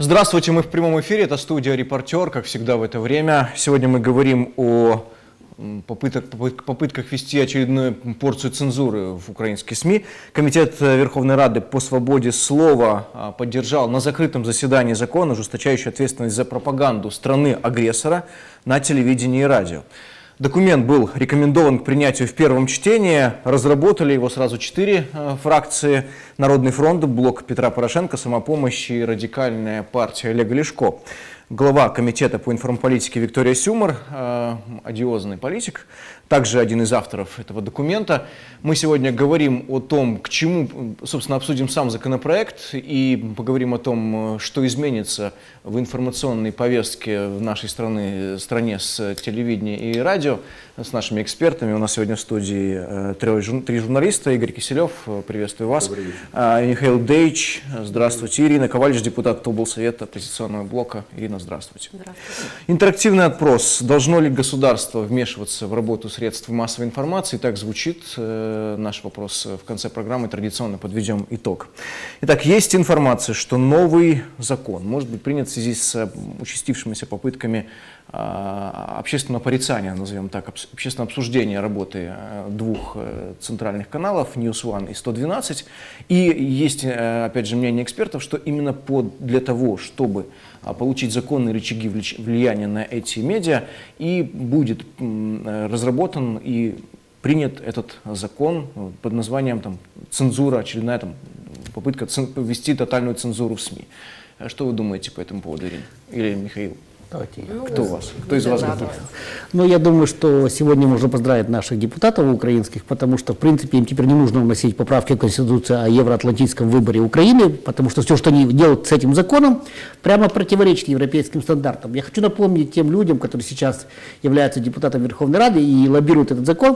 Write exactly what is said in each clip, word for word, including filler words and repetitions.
Здравствуйте, мы в прямом эфире, это студия «Репортер», как всегда в это время. Сегодня мы говорим о попытках, попытках ввести очередную порцию цензуры в украинские СМИ. Комитет Верховной Рады по свободе слова поддержал на закрытом заседании закон, ужесточающий ответственность за пропаганду страны-агрессора на телевидении и радио. Документ был рекомендован к принятию в первом чтении. Разработали его сразу четыре э, фракции: Народный фронт, Блок Петра Порошенко, Самопомощь и Радикальная партия Олега Ляшко. Глава комитета по информполитике Виктория Сюмар, э, одиозный политик, также один из авторов этого документа. Мы сегодня говорим о том, к чему, собственно, обсудим сам законопроект и поговорим о том, что изменится в информационной повестке в нашей страны, стране с телевидения и радио, с нашими экспертами. У нас сегодня в студии э, три, три журналиста. Игорь Киселев, приветствую вас. Э, Михаил Дейч, здравствуйте. Ирина Ковальевич, депутат облсовета оппозиционного блока. Ирина, здравствуйте. Здравствуйте. Интерактивный опрос. Должно ли государство вмешиваться в работу средств массовой информации? Так звучит э, наш вопрос в конце программы. Традиционно подведем итог. Итак, есть информация, что новый закон может быть принят в связи с участившимися попытками э, общественного порицания, назовем так, общественного обсуждения работы двух центральных каналов, Ньюс Ван и сто двенадцать. И есть, опять же, мнение экспертов, что именно под, для того, чтобы получить законные рычаги влияния на эти медиа, и будет разработан и принят этот закон под названием там, «Цензура», очередная там, попытка ввести тотальную цензуру в СМИ. Что вы думаете по этому поводу, Ирина? Или Михаил? Давайте. Кто у вас? Кто из вас готов? Ну, я думаю, что сегодня можно поздравить наших депутатов украинских, потому что, в принципе, им теперь не нужно вносить поправки в Конституцию о евроатлантическом выборе Украины, потому что все, что они делают с этим законом, прямо противоречит европейским стандартам. Я хочу напомнить тем людям, которые сейчас являются депутатами Верховной Рады и лоббируют этот закон,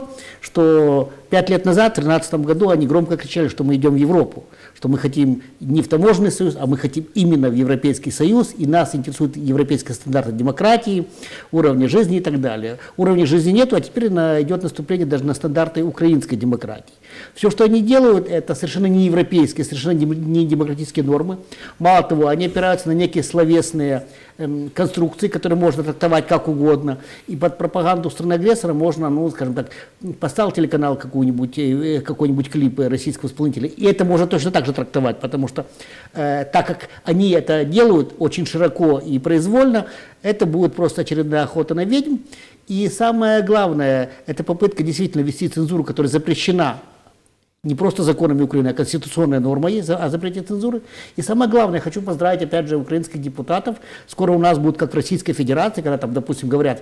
что пять лет назад, в две тысячи тринадцатом году, они громко кричали, что мы идем в Европу, что мы хотим не в таможенный союз, а мы хотим именно в Европейский союз, и нас интересуют европейские стандарты демократии, уровня жизни и так далее. Уровня жизни нету, а теперь на, идет наступление даже на стандарты украинской демократии. Все, что они делают, это совершенно не европейские, совершенно не демократические нормы. Мало того, они опираются на некие словесные эм, конструкции, которые можно трактовать как угодно. И под пропаганду страны-агрессора можно, ну, скажем так, поставил телеканал какой-нибудь э, какой-нибудь клип российского исполнителя. И это можно точно так же трактовать, потому что э, так как они это делают очень широко и произвольно, это будет просто очередная охота на ведьм. И самое главное, это попытка действительно ввести цензуру, которая запрещена не просто законами Украины, а конституционная норма есть о запрете цензуры. И самое главное, я хочу поздравить опять же украинских депутатов. Скоро у нас будет, как в Российской Федерации, когда там, допустим, говорят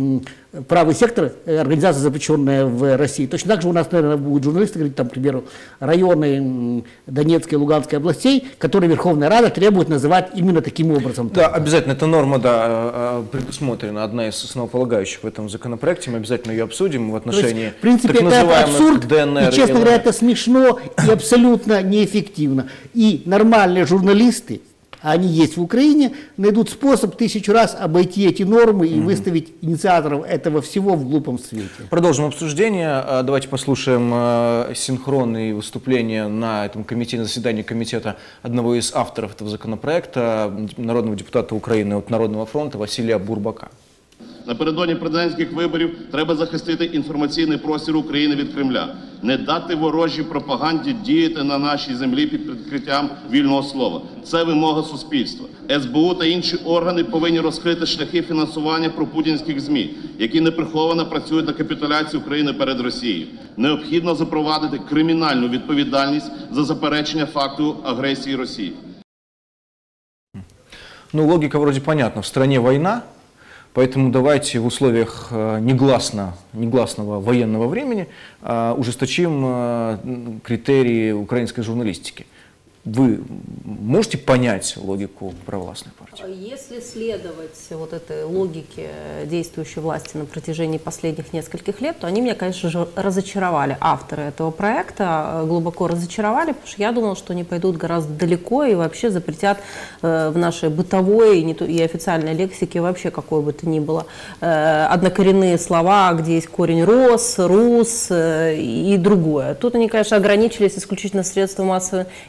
правый сектор, организация, запрещенная в России. Точно так же у нас, наверное, будут журналисты говорить, там, к примеру, районы Донецкой и Луганской областей, которые Верховная Рада требует называть именно таким образом. Да, обязательно. Эта норма, да, предусмотрена, одна из основополагающих в этом законопроекте. Мы обязательно ее обсудим в отношении есть, в принципе, так называемых абсурд, ДНР. И, честно говоря, это смешно и абсолютно неэффективно. И нормальные журналисты, они есть в Украине, найдут способ тысячу раз обойти эти нормы и mm-hmm. выставить инициаторов этого всего в глупом свете. Продолжим обсуждение. Давайте послушаем синхронные выступления на этом комитете, на заседании комитета одного из авторов этого законопроекта, народного депутата Украины от Народного фронта Василия Бурбака. Напередодні президентських виборів треба захистити інформаційний простір України від Кремля, не дати ворожій пропаганді діяти на нашій землі під прикриттям вільного слова. Це вимога суспільства. ес бе у та інші органи повинні розкрити шляхи фінансування пропутінських ЗМІ, які неприховано працюють на капітуляцію України перед Росією. Необхідно запровадити кримінальну відповідальність за заперечення факту агресії Росії. Ну, логика вроде понятна. В стране война. Поэтому давайте в условиях негласно, негласного военного времени ужесточим критерии украинской журналистики. Вы можете понять логику провластной партии? Если следовать вот этой логике действующей власти на протяжении последних нескольких лет, то они меня, конечно же, разочаровали. Авторы этого проекта глубоко разочаровали, потому что я думала, что они пойдут гораздо далеко и вообще запретят в нашей бытовой и, не то, и официальной лексике вообще какой бы то ни было однокоренные слова, где есть корень «рос», «рус» и другое. Тут они, конечно, ограничились исключительно средством массовой информации,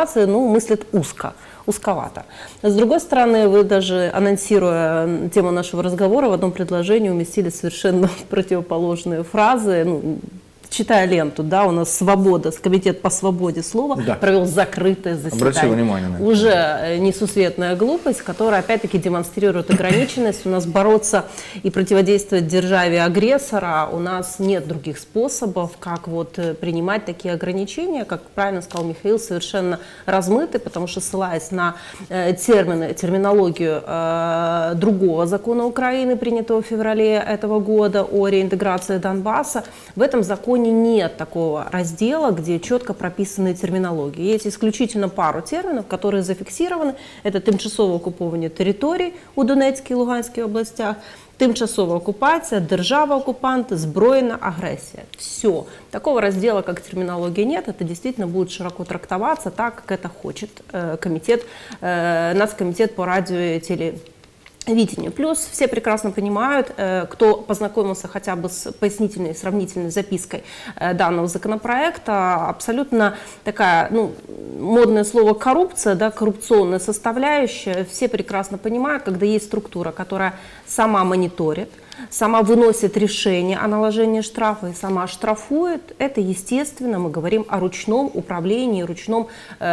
информации, ну, мыслит узко, узковато. С другой стороны, вы даже, анонсируя тему нашего разговора, в одном предложении уместили совершенно противоположные фразы. Ну, читая ленту, да, у нас свобода, комитет по свободе слова да. провел закрытое заседание. Обратил внимание на это. Уже несусветная глупость, которая опять-таки демонстрирует ограниченность. У нас бороться и противодействовать державе агрессора, у нас нет других способов, как вот принимать такие ограничения, как правильно сказал Михаил, совершенно размыты, потому что, ссылаясь на термины, терминологию э, другого закона Украины, принятого в феврале этого года о реинтеграции Донбасса, в этом законе нет такого раздела, где четко прописаны терминологии. Есть исключительно пару терминов, которые зафиксированы. Это тимчасове оккуповані території у Донецькій і Луганській областях, тимчасова оккупация, держава-оккупант, збройная агрессия. Все. Такого раздела, как терминология, нет. Это действительно будет широко трактоваться так, как это хочет э, комитет, э, Нацкомитет по радио и телевидению. Видение. Плюс все прекрасно понимают, кто познакомился хотя бы с пояснительной, сравнительной запиской данного законопроекта, абсолютно такая, ну, модное слово коррупция, да, коррупционная составляющая, все прекрасно понимают, когда есть структура, которая сама мониторит, сама выносит решение о наложении штрафа и сама штрафует, это, естественно, мы говорим о ручном управлении, ручном, э,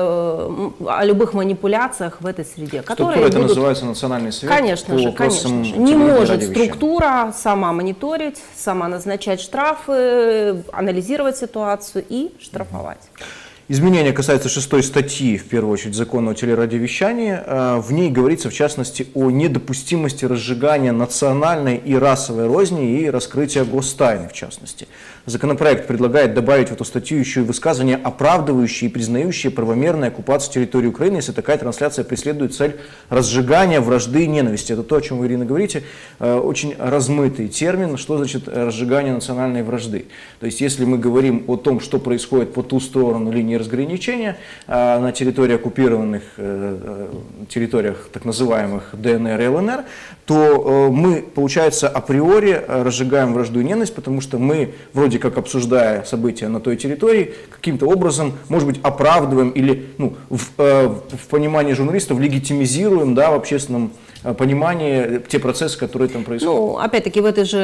э, о любых манипуляциях в этой среде. Структура это будут... называется национальный совет? Конечно же, конечно же. Не может структура сама мониторить, сама назначать штрафы, анализировать ситуацию и штрафовать. Изменения касаются шестой статьи, в первую очередь, закона о телерадиовещании. В ней говорится, в частности, о недопустимости разжигания национальной и расовой розни и раскрытия гостайны, в частности. Законопроект предлагает добавить в эту статью еще и высказывания, оправдывающие и признающие правомерную оккупацию территории Украины, если такая трансляция преследует цель разжигания вражды и ненависти. Это то, о чем вы, Ирина, говорите. Очень размытый термин, что значит разжигание национальной вражды. То есть, если мы говорим о том, что происходит по ту сторону линии разграничения на территории оккупированных территориях так называемых ДНР и ЛНР, то мы, получается, априори разжигаем вражду и ненависть, потому что мы, вроде как обсуждая события на той территории, каким-то образом, может быть, оправдываем или, ну, в, в понимании журналистов легитимизируем, да, в общественном понимании те процессы, которые там происходят. Ну, опять-таки, в этой же,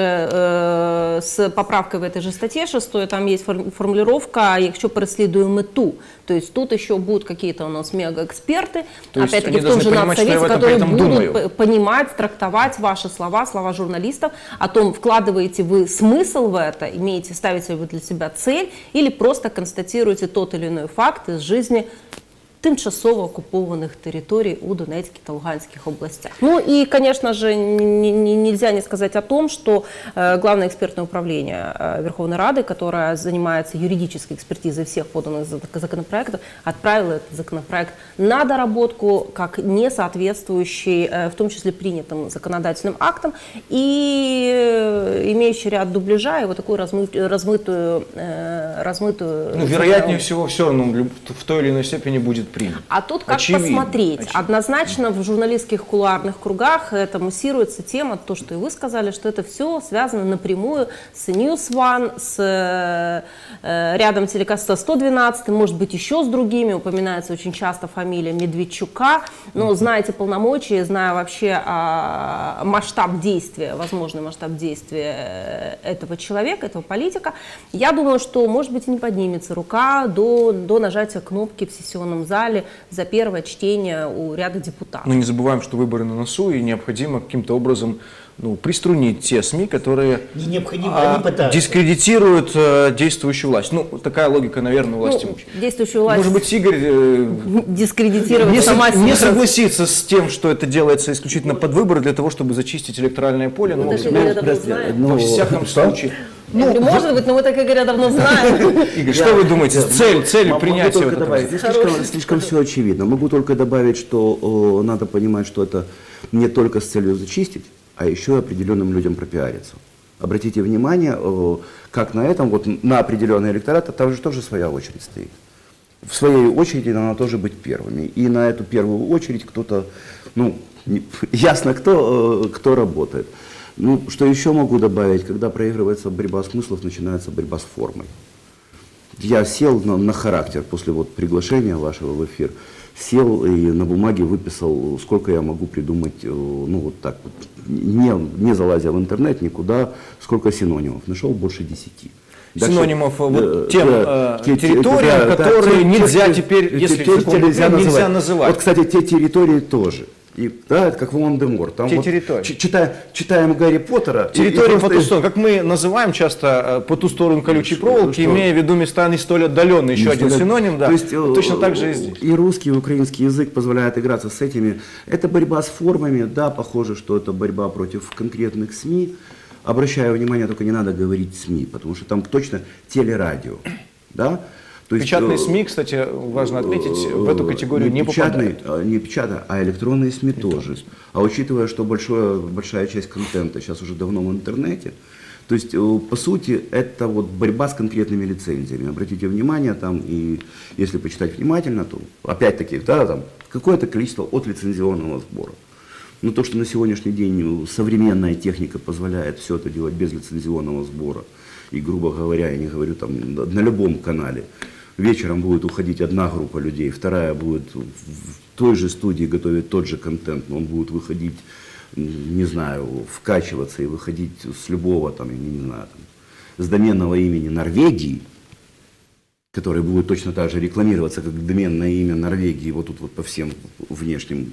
э, с поправкой в этой же статье шестой, там есть формулировка «якщо переслідує мету». То есть тут еще будут какие-то у нас мегаэксперты, опять-таки в том же Нацсовете, которые будут думаю. понимать, трактовать ваши слова, слова журналистов, о том, вкладываете вы смысл в это, имеете, ставите вы для себя цель, или просто констатируете тот или иной факт из жизни тимчасово оккупованных территорий у Донецких и Луганских областях. Ну и, конечно же, не, не, нельзя не сказать о том, что э, Главное экспертное управление э, Верховной Рады, которое занимается юридической экспертизой всех поданных законопроектов, отправило этот законопроект на доработку как не соответствующий, э, в том числе принятым законодательным актам, и э, имеющий ряд дубляжа, и вот такую размы, размытую... Э, размытую ну, вероятнее всего, все равно в той или иной степени будет принят. А тут как очевидно, посмотреть? Очевидно. Однозначно в журналистских кулуарных кругах это муссируется тема, то, что и вы сказали, что это все связано напрямую с News One, с э, рядом телекаста сто двенадцать, может быть, еще с другими. Упоминается очень часто фамилия Медведчука. Но знаете полномочия, зная вообще э, масштаб действия, возможный масштаб действия этого человека, этого политика, я думаю, что, может быть, и не поднимется рука до, до нажатия кнопки в сессионном зале за первое чтение у ряда депутатов. Но не забываем, что выборы на носу, и необходимо каким-то образом, ну, приструнить те СМИ, которые не необходимо, а, они дискредитируют а, действующую власть. Ну, такая логика, наверное, у власти. Ну, действующую власть. Может быть, Игорь э, дискредитировать не, сама не согласится с тем, что это делается исключительно под выборы для того, чтобы зачистить электоральное поле. Ну, но, даже Игоря давно знаем. Во всяком случае. Ну, говорю, может быть, но мы так Игоря давно знаем. Игорь, что вы думаете? Цель, цель принятия этого? Добавить. Здесь слишком, слишком все очевидно. Могу только добавить, что о, надо понимать, что это не только с целью зачистить, а еще и определенным людям пропиариться. Обратите внимание, о, как на этом, вот на определенный электорат, там же тоже своя очередь стоит. В своей очереди надо тоже быть первыми. И на эту первую очередь кто-то, ну, не, ясно, кто, кто работает. Ну, что еще могу добавить, когда проигрывается борьба смыслов, начинается борьба с формой. Я сел на, на характер после вот приглашения вашего в эфир, сел и на бумаге выписал, сколько я могу придумать, ну вот так вот, не, не залазя в интернет никуда, сколько синонимов. Нашел больше десяти. Синонимов Дальше, вот, э, тем да, э, территориям, да, которые да, нельзя те, теперь, те, если те, те, нельзя, нельзя называть. Вот, кстати, те территории тоже. И, да, это как Волан-де-Морт. Там те вот, территории. Читаем, читаем Гарри Поттера. Территории по ту сторону, как мы называем часто по ту сторону колючей проволоки, что? Имея в виду места не столь отдаленные. Еще не один столь... синоним, да. То есть, точно так же и здесь. И русский, и украинский язык позволяет играться с этими. Это борьба с формами, да, похоже, что это борьба против конкретных СМИ. Обращаю внимание, только не надо говорить СМИ, потому что там точно телерадио, да. То есть, печатные СМИ, кстати, важно отметить, в эту категорию не, не попадают. Не печатные, а электронные СМИ и тоже. А учитывая, что большое, большая часть контента сейчас уже давно в интернете, то есть, по сути, это вот борьба с конкретными лицензиями. Обратите внимание, там, и если почитать внимательно, то опять-таки, да, там, какое-то количество от лицензионного сбора. Но то, что на сегодняшний день современная техника позволяет все это делать без лицензионного сбора, и, грубо говоря, я не говорю там на любом канале, вечером будет уходить одна группа людей, вторая будет в той же студии готовить тот же контент, но он будет выходить, не знаю, вкачиваться и выходить с любого, там, не знаю, там, с доменного имени Норвегии, который будет точно так же рекламироваться, как доменное имя Норвегии, вот тут вот по всем внешним,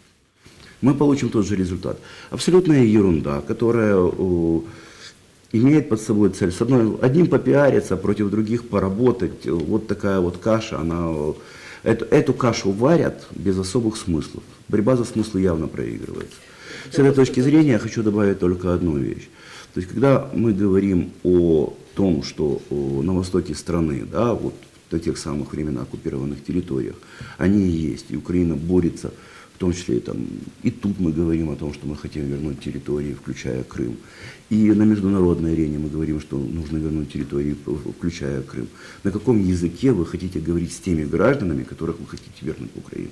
мы получим тот же результат. Абсолютная ерунда, которая э, имеет под собой цель, с одной, одним попиариться, против других поработать. Вот такая вот каша, она, эту, эту кашу варят без особых смыслов. Борьба за смыслы явно проигрывается. С этой точки зрения я хочу добавить только одну вещь. То есть, когда мы говорим о том, что о, на востоке страны, да, вот до тех самых времен оккупированных территориях, они и есть, и Украина борется. В том числе и, там, и тут мы говорим о том, что мы хотим вернуть территории, включая Крым. И на международной арене мы говорим, что нужно вернуть территории, включая Крым. На каком языке вы хотите говорить с теми гражданами, которых вы хотите вернуть в Украину?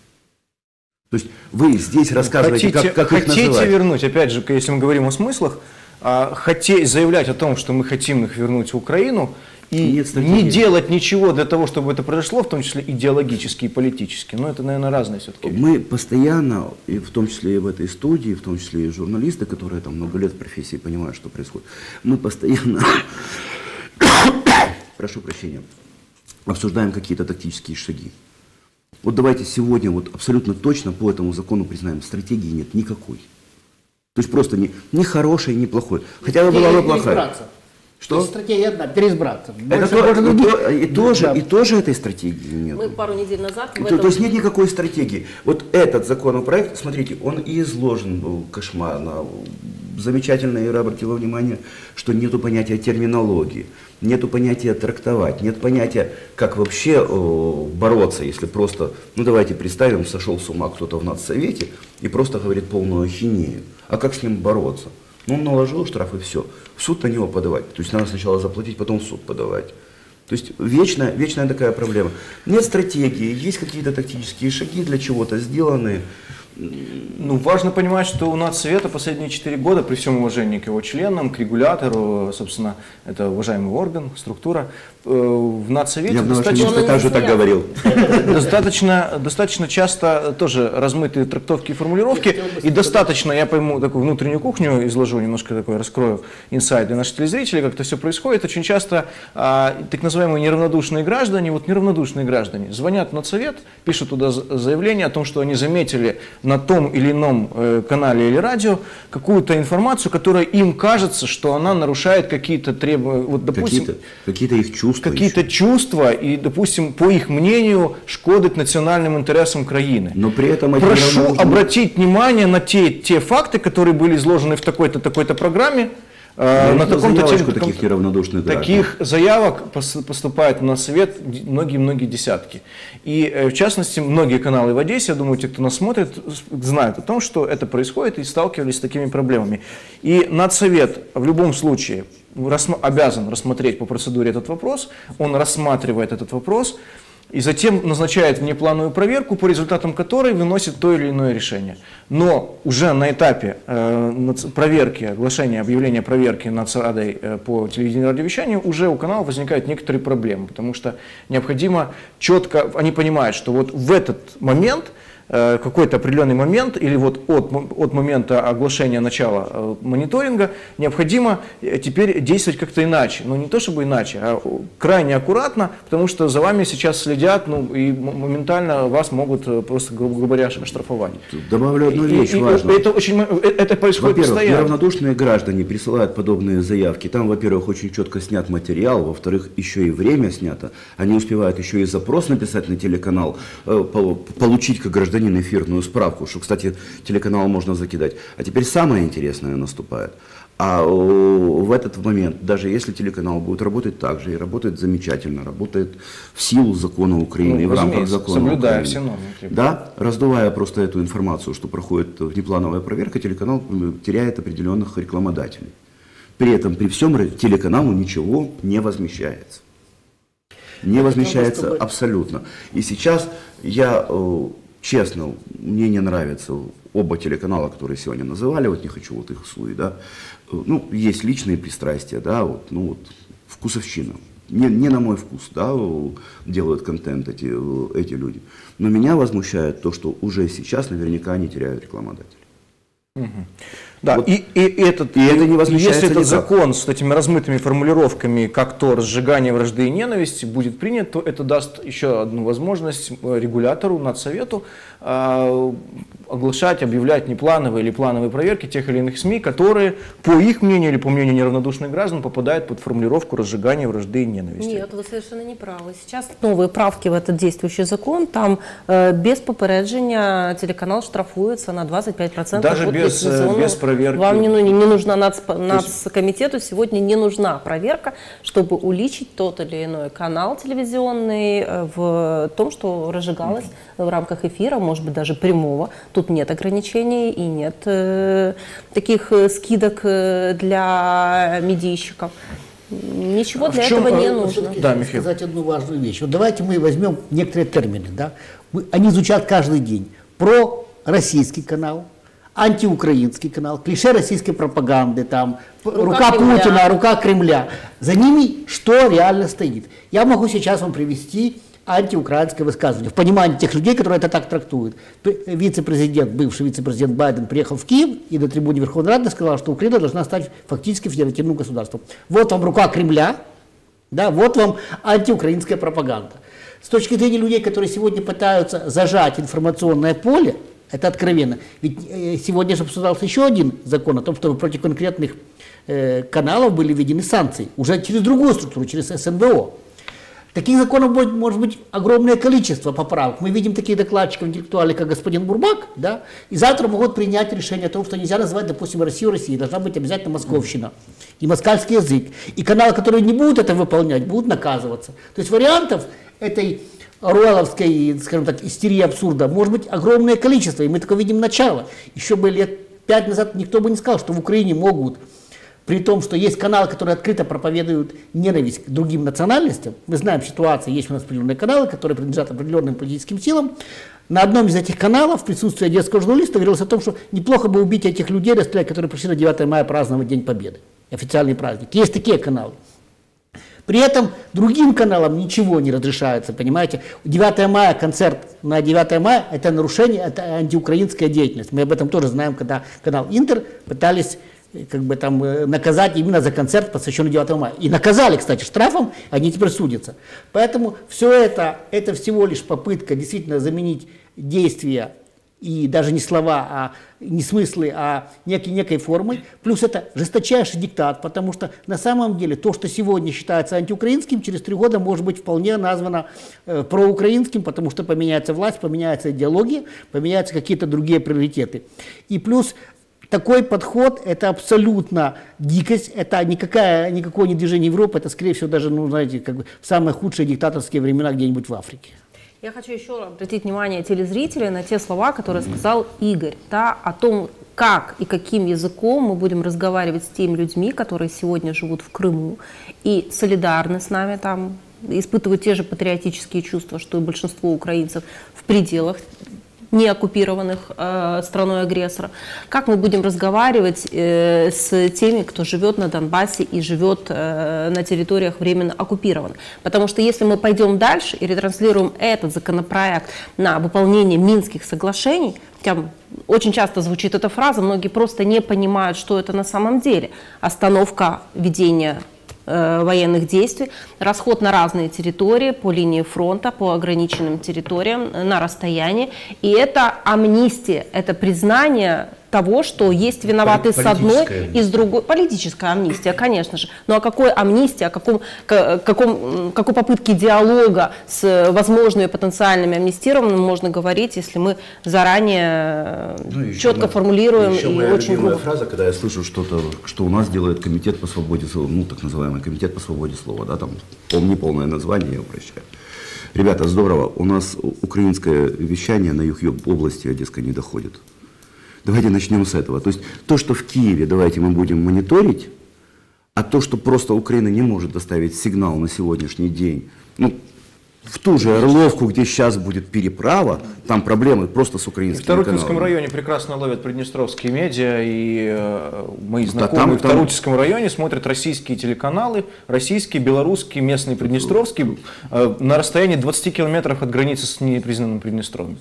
То есть вы здесь рассказываете, хотите, как, как их хотите называть. вернуть, опять же, если мы говорим о смыслах, хотеть заявлять о том, что мы хотим их вернуть в Украину, и не делать ничего для того, чтобы это произошло, в том числе идеологически и политически. Но это, наверное, разные все-таки. Мы постоянно, и в том числе и в этой студии, в том числе и журналисты, которые там много лет в профессии понимают, что происходит, мы постоянно, прошу прощения, обсуждаем какие-то тактические шаги. Вот давайте сегодня вот абсолютно точно по этому закону признаем, стратегии нет никакой. То есть просто не, не хорошей, не плохой. Хотя бы была бы плохая. Что? Стратегия одна, переизбраться. Это то, и, то, и, тоже, да. и тоже этой стратегии нет. Мы пару недель назад... То, этом... то есть нет никакой стратегии. Вот этот законопроект, смотрите, он и изложен был кошмарно. Замечательно, Ира обратила внимание, что нету понятия терминологии, нету понятия трактовать, нет понятия, как вообще о, бороться, если просто, ну давайте представим, сошел с ума кто-то в Нацсовете и просто говорит полную ахинею. А как с ним бороться? Ну, он наложил штраф и все. В суд на него подавать. То есть надо сначала заплатить, потом в суд подавать. То есть вечная, вечная такая проблема. Нет стратегии, есть какие-то тактические шаги для чего-то сделанные. Ну, важно понимать, что у Нацсовета последние четыре года, при всем уважении к его членам, к регулятору, собственно, это уважаемый орган, структура, в Нацсовете достаточно, также так говорил. Достаточно, достаточно часто тоже размытые трактовки и формулировки, и достаточно, я пойму такую внутреннюю кухню, изложу немножко такой, раскрою инсайд для наших телезрителей, как это все происходит. Очень часто а, так называемые неравнодушные граждане, вот неравнодушные граждане, звонят в Нацсовет, пишут туда заявление о том, что они заметили на том или ином э, канале или радио какую-то информацию, которая им кажется, что она нарушает какие-то требования, вот, допустим, какие-то, какие-то их чувства, какие-то чувства и, допустим, по их мнению, шкодить национальным интересам краины. Но при этом прошу равно... обратить внимание на те, те факты, которые были изложены в такой-то, такой-то программе. На таком-то таких, таких неравнодушных Таких граждан. Заявок поступает на Совет многие-многие десятки. И в частности, многие каналы в Одессе, я думаю, те, кто нас смотрит, знают о том, что это происходит и сталкивались с такими проблемами. И Нацсовет в любом случае обязан рассмотреть по процедуре этот вопрос, он рассматривает этот вопрос. и затем назначает внеплановую проверку, по результатам которой выносит то или иное решение. Но уже на этапе э, проверки, оглашения, объявления проверки нацрадой э, по телевидению и радиовещанию уже у канала возникают некоторые проблемы, потому что необходимо четко, они понимают, что вот в этот момент, э, какой-то определенный момент, или вот от, от момента оглашения начала э, мониторинга, необходимо теперь действовать как-то иначе. Ну не то чтобы иначе, а крайне аккуратно, потому что за вами сейчас следят, ну и моментально вас могут просто, грубо говоря, штрафовать. Добавлю одну вещь и, важную. Это, очень, это происходит Во-первых, постоянно. неравнодушные граждане присылают подобные заявки. Там, во-первых, очень четко снят материал, во-вторых, еще и время снято. Они успевают еще и запрос написать на телеканал, получить как гражданин эфирную справку, что, кстати, телеканал можно закидать. А теперь самое интересное наступает. А в этот момент, даже если телеканал будет работать так же, и работает замечательно, работает в силу закона Украины, ну, и в рамках закона соблюдая Украины, все нормы, да, раздувая просто эту информацию, что проходит внеплановая проверка, телеканал теряет определенных рекламодателей. При этом, при всем, телеканалу ничего не возмещается. Не возмещается абсолютно. И сейчас я, честно, мне не нравится оба телеканала, которые сегодня называли, вот не хочу вот их слуи, да, ну, есть личные пристрастия, да, вот, ну, вот, вкусовщина. Не, не на мой вкус, да, делают контент эти, эти люди. Но меня возмущает то, что уже сейчас наверняка они теряют рекламодателей. Угу. Да, вот. и, и, этот, и это не возмещается если этот никак. закон с этими размытыми формулировками, как то разжигание вражды и ненависти, будет принят, то это даст еще одну возможность регулятору, Надсовету, э, оглашать, объявлять неплановые или плановые проверки тех или иных СМИ, которые, по их мнению или по мнению неравнодушных граждан, попадают под формулировку разжигания вражды и ненависти. Нет, вы совершенно не правы. Сейчас новые правки в этот действующий закон, там э, без попереджения телеканал штрафуется на двадцать пять процентов. Даже без, без проверки. Вам не, не, не нужна нацкомитету, сегодня не нужна проверка, чтобы уличить тот или иной канал телевизионный в том, что разжигалось в рамках эфира, может быть даже прямого. Тут нет ограничений и нет э, таких скидок для медийщиков. Ничего для чем, этого не а, нужно. Да, Михаил. сказать одну важную вещь. Вот давайте мы возьмем некоторые термины. Да? Они звучат каждый день. Про российский канал, антиукраинский канал, клише российской пропаганды, там, рука, рука Путина, рука Кремля. За ними что реально стоит? Я могу сейчас вам привести антиукраинское высказывание в понимании тех людей, которые это так трактуют. Вице-президент, бывший вице-президент Байден приехал в Киев и на трибуне Верховной Рады сказал, что Украина должна стать фактически федеративным государством. Вот вам рука Кремля, да, вот вам антиукраинская пропаганда. С точки зрения людей, которые сегодня пытаются зажать информационное поле, это откровенно. Ведь э, сегодня же обсуждался еще один закон о том, чтобы против конкретных э, каналов были введены санкции. Уже через другую структуру, через эс эн бэ о. Таких законов будет, может быть огромное количество поправок. Мы видим таких докладчиков интеллектуальных, как господин Бурбак, да, и завтра могут принять решение о том, что нельзя называть, допустим, Россию Россией, должна быть обязательно московщина и москальский язык. И каналы, которые не будут это выполнять, будут наказываться. То есть вариантов этой руэлловской, скажем так, истерии абсурда может быть огромное количество, и мы только видим начало. Еще бы лет пять назад никто бы не сказал, что в Украине могут, при том, что есть каналы, которые открыто проповедуют ненависть к другим национальностям. Мы знаем ситуацию, есть у нас определенные каналы, которые принадлежат определенным политическим силам. На одном из этих каналов в присутствии одесского журналиста говорилось о том, что неплохо бы убить этих людей, расстрелять, которые пришли на девятое мая праздновать День Победы, официальный праздник. Есть такие каналы. При этом другим каналам ничего не разрешается, понимаете. девятое мая, концерт на девятое мая – это нарушение, это антиукраинская деятельность. Мы об этом тоже знаем, когда канал Интер пытались как бы там наказать именно за концерт, посвященный девятому мая. И наказали, кстати, штрафом, они теперь судятся. Поэтому все это, это всего лишь попытка действительно заменить действия, и даже не слова, а не смыслы, а некой, некой формой. Плюс это жесточайший диктат, потому что на самом деле то, что сегодня считается антиукраинским, через три года может быть вполне названо э, проукраинским, потому что поменяется власть, поменяется идеология, поменяются какие-то другие приоритеты. И плюс такой подход – это абсолютно дикость, это никакая, никакое не движение Европы, это, скорее всего, даже, ну, знаете, как бы в самые худшие диктаторские времена где-нибудь в Африке. Я хочу еще обратить внимание телезрителей на те слова, которые сказал Игорь, да, о том, как и каким языком мы будем разговаривать с теми людьми, которые сегодня живут в Крыму и солидарны с нами там, испытывают те же патриотические чувства, что и большинство украинцев в пределах не оккупированных э, страной-агрессора. Как мы будем разговаривать э, с теми, кто живет на Донбассе и живет э, на территориях временно оккупированных? Потому что если мы пойдем дальше и ретранслируем этот законопроект на выполнение Минских соглашений, там очень часто звучит эта фраза, многие просто не понимают, что это на самом деле. Остановка ведения военных действий, расход на разные территории, по линии фронта, по ограниченным территориям, на расстоянии. И это амнистия, это признание того, что есть виноваты с одной и с другой. Политическая амнистия, конечно же. Но о какой амнистии, о каком, каком, какой попытке диалога с возможными потенциальными амнистированными можно говорить, если мы заранее ну, четко мы, формулируем еще и моя очень грубо. Фраза, когда я слышу что-то, что у нас делает комитет по свободе слова, ну так называемый комитет по свободе слова, да, там неполное название, я упрощаю. Ребята, здорово, у нас украинское вещание на юг области Одесской не доходит. Давайте начнем с этого. То есть то, что в Киеве, давайте мы будем мониторить, а то, что просто Украина не может доставить сигнал на сегодняшний день, ну, в ту же Орловку, где сейчас будет переправа, там проблемы просто с украинскими каналами. В Тарутинском районе прекрасно ловят приднестровские медиа, и э, мои знакомые да, там, в Тарутинском там... районе смотрят российские телеканалы, российские, белорусские, местные, приднестровские, э, на расстоянии двадцати километров от границы с непризнанным Приднестровьем.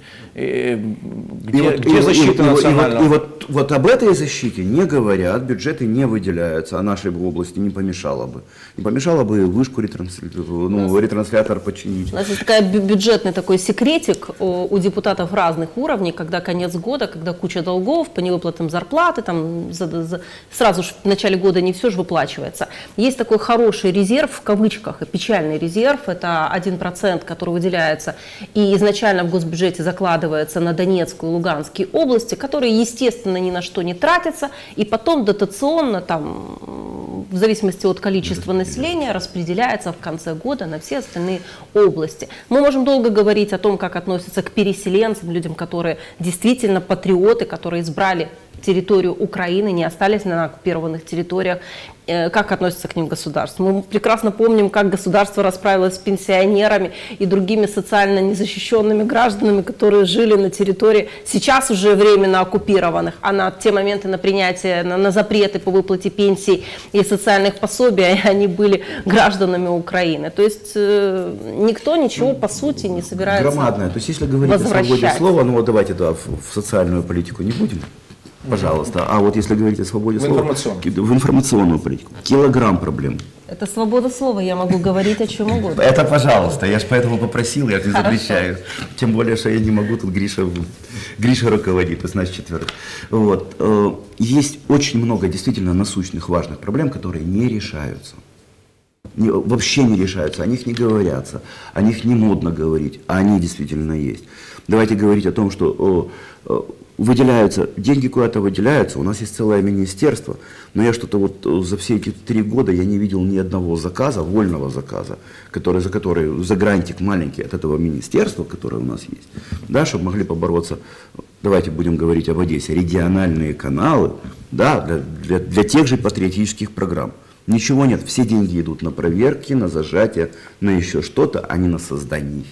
И, где, и вот, где и, защита и, национального? И, и, вот, и вот, вот об этой защите не говорят, бюджеты не выделяются, а нашей области не помешало бы. Не помешало бы вышку ретрансля... ну, ретранслятор починить. У нас есть такая бюджетный такой секретик у, у депутатов разных уровней, когда конец года, когда куча долгов по невыплатам зарплаты, там, за, за, сразу же в начале года не все же выплачивается. Есть такой хороший резерв, в кавычках, и печальный резерв, это один процент, который выделяется и изначально в госбюджете закладывается на Донецкую и Луганские области, которые, естественно, ни на что не тратятся, и потом дотационно, там, в зависимости от количества населения, распределяется в конце года на все остальные области. Мы можем долго говорить о том, как относятся к переселенцам, людям, которые действительно патриоты, которые избрали территорию Украины, не остались на оккупированных территориях, как относится к ним государство. Мы прекрасно помним, как государство расправилось с пенсионерами и другими социально незащищенными гражданами, которые жили на территории сейчас уже временно оккупированных, а на те моменты на принятие, на, на запреты по выплате пенсий и социальных пособий они были гражданами Украины. То есть э, никто ничего по сути не собирается громадное. То есть если говорить о свободе слова, ну вот давайте да, в, в социальную политику не будем. Пожалуйста. А вот если говорить о свободе в слова, информационную. в информационную политику, килограмм проблем. Это свобода слова, я могу говорить о чем угодно. Это пожалуйста, я же поэтому попросил, я же не запрещаю. Тем более, что я не могу, тут Гриша, Гриша руководит, то есть нас четверо. Вот. Есть очень много действительно насущных, важных проблем, которые не решаются. Не, вообще не решаются, о них не говорятся, о них не модно говорить, а они действительно есть. Давайте говорить о том, что о, о, выделяются, деньги куда-то выделяются, у нас есть целое министерство, но я что-то вот за все эти три года я не видел ни одного заказа, вольного заказа, который, за который, за грантик маленький от этого министерства, которое у нас есть, да, чтобы могли побороться, давайте будем говорить об Одессе, региональные каналы, да, для, для, для тех же патриотических программ. Ничего нет, все деньги идут на проверки, на зажатие, на еще что-то, а не на создание.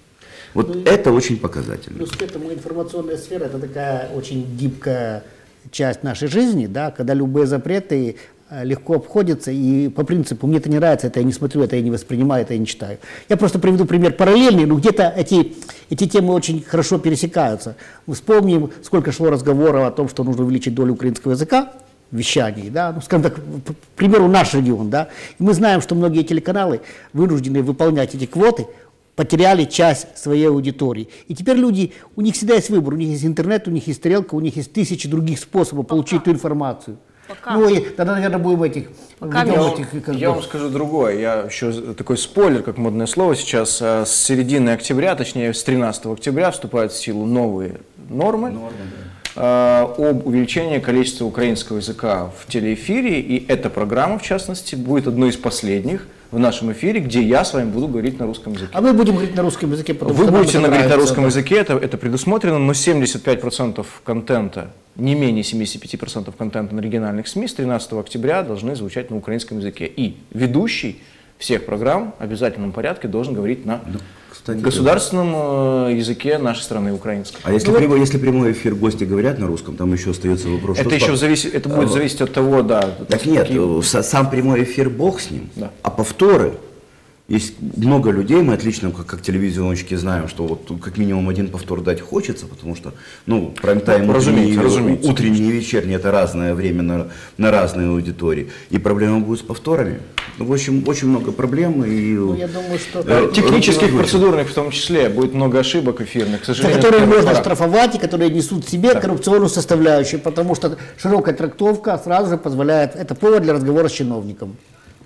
Вот ну, это очень показательно. Плюс к этому информационная сфера – это такая очень гибкая часть нашей жизни, да, когда любые запреты легко обходятся, и по принципу мне это не нравится, это я не смотрю, это я не воспринимаю, это я не читаю. Я просто приведу пример параллельный, но где-то эти, эти темы очень хорошо пересекаются. Мы вспомним, сколько шло разговоров о том, что нужно увеличить долю украинского языка в вещании, да, ну, скажем так, к примеру, наш регион, да, и мы знаем, что многие телеканалы, вынуждены выполнять эти квоты, потеряли часть своей аудитории. И теперь люди, у них всегда есть выбор, у них есть интернет, у них есть стрелка, у них есть тысячи других способов Пока. получить эту информацию. Пока. Ну и тогда, наверное, будем этих... Я, этих я вам скажу другое, я еще такой спойлер, как модное слово сейчас, с середины октября, точнее с тринадцатого октября вступают в силу новые нормы. Нормы, да. Об увеличении количества украинского языка в телеэфире, и эта программа, в частности, будет одной из последних в нашем эфире, где я с вами буду говорить на русском языке. А мы будем говорить на русском языке, потому Вы что будете говорить на русском да. языке, это, это предусмотрено, но семьдесят пять процентов контента, не менее семидесяти пяти процентов контента на региональных СМИ с тринадцатого октября должны звучать на украинском языке. И ведущий всех программ в обязательном порядке должен говорить на Ну, кстати, государственном э, языке нашей страны, украинском. А если, Ну, прямой, если прямой эфир гости говорят на русском, там еще остается вопрос, это что еще по- зависит, это будет зависеть от того, да. Так нет, какие- э, сам прямой эфир бог с ним, Да. а повторы, есть много людей, мы отлично, как, как телевизионщики, знаем, что вот как минимум один повтор дать хочется, потому что, ну, прайм-тайм, Ну, разумеется, утренний, разумеется. утренний и вечерний, это разное время на, на разные аудитории, и проблема будет с повторами. Ну, в общем, очень много проблем, и... Ну, я думаю, что... Э, Технических, Руки процедурных в том числе, будет много ошибок эфирных, к за сожалению. которые это можно пора. штрафовать и которые несут в себе коррупционную составляющую, потому что широкая трактовка сразу же позволяет, это повод для разговора с чиновником.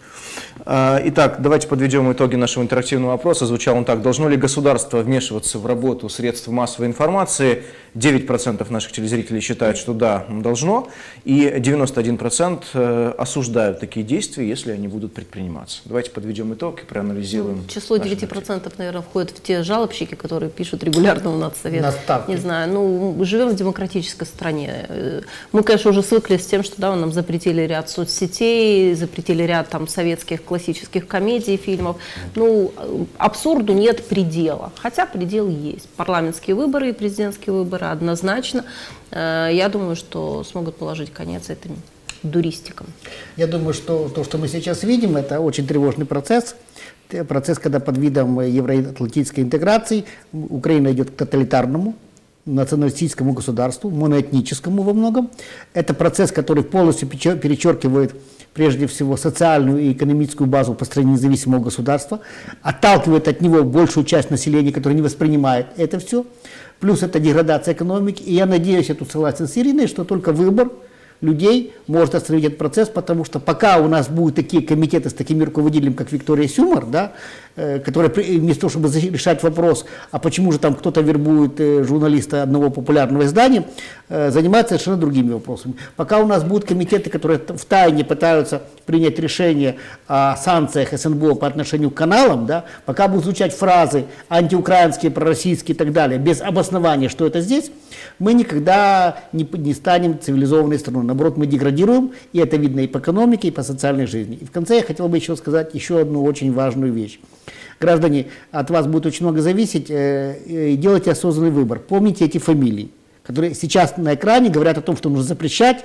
А, Итак, давайте подведем итоги нашего интерактивного опроса. Звучал он так. Должно ли государство вмешиваться в работу средств массовой информации? девять процентов наших телезрителей считают, что да, должно. И девяносто один процент осуждают такие действия, если они будут предприниматься. Давайте подведем итог и проанализируем. Число наши девять мотивы. процентов, наверное, входит в те жалобщики, которые пишут регулярно у нас совет. На ставки. Не знаю, ну, мы живем в демократической стране. Э, Мы, конечно, уже свыклись с тем, что да, нам запретили ряд соцсетей, запретили ряд там советских классических комедий, фильмов. Ну, э, абсурду нет предела. Хотя предел есть. Парламентские выборы и президентские выборы однозначно. Э, Я думаю, что смогут положить конец этим дуристикам. Я думаю, что то, что мы сейчас видим, это очень тревожный процесс. Т- Процесс, когда под видом евроатлантической интеграции Украина идет к тоталитарному, националистическому государству, моноэтническому во многом. Это процесс, который полностью печё- перечеркивает прежде всего социальную и экономическую базу построения независимого государства, отталкивает от него большую часть населения, которое не воспринимает это все. Плюс это деградация экономики. И я надеюсь, я тут согласен с Ириной, что только выбор людей может остановить этот процесс, потому что пока у нас будут такие комитеты с такими руководителями, как Виктория Сюмар, да, э, которые при- вместо того, чтобы за- решать вопрос, а почему же там кто-то вербует э, журналиста одного популярного издания, э, занимаются совершенно другими вопросами. Пока у нас будут комитеты, которые т- втайне пытаются принять решение о санкциях СНБО по отношению к каналам, да, пока будут звучать фразы антиукраинские, пророссийские и так далее, без обоснования, что это здесь, мы никогда не, п- не станем цивилизованной страной. Наоборот, мы деградируем, и это видно и по экономике, и по социальной жизни. И в конце я хотел бы еще сказать еще одну очень важную вещь. Граждане, от вас будет очень много зависеть, э, э, делайте осознанный выбор. Помните эти фамилии, которые сейчас на экране говорят о том, что нужно запрещать,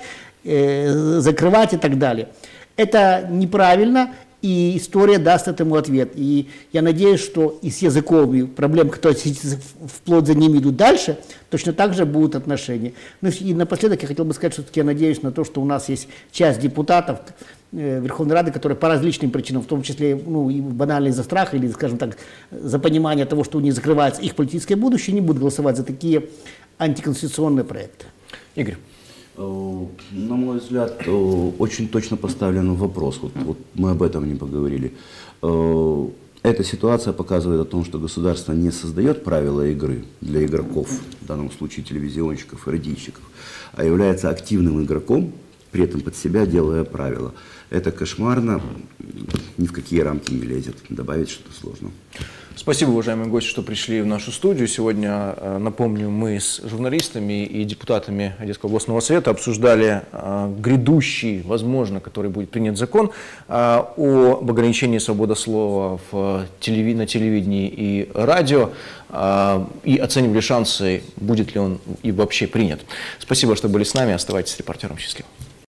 э, закрывать и так далее. Это неправильно, и история даст этому ответ. И я надеюсь, что и с языковыми проблемами, которые сейчас вплоть за ними идут дальше, точно так же будут отношения. Ну и напоследок я хотел бы сказать, что я надеюсь на то, что у нас есть часть депутатов э, Верховной Рады, которые по различным причинам, в том числе ну, и банально из-за страха или, скажем так, за понимание того, что у них закрывается их политическое будущее, не будут голосовать за такие антиконституционные проекты. Игорь. Э, На мой взгляд, э, очень точно поставлен вопрос. Вот, вот мы об этом не поговорили. Э, Эта ситуация показывает о том, что государство не создает правила игры для игроков, в данном случае телевизионщиков и радищиков, а является активным игроком, при этом под себя делая правила. Это кошмарно, ни в какие рамки не лезет. Добавить что-то сложно. Спасибо, уважаемые гости, что пришли в нашу студию. Сегодня, э, напомню, мы с журналистами и депутатами Одесского областного совета обсуждали э, грядущий, возможно, который будет принят закон э, об ограничении свободы слова в телеви- на телевидении и радио э, и оценивали шансы, будет ли он и вообще принят. Спасибо, что были с нами. Оставайтесь с репортером. Счастливо.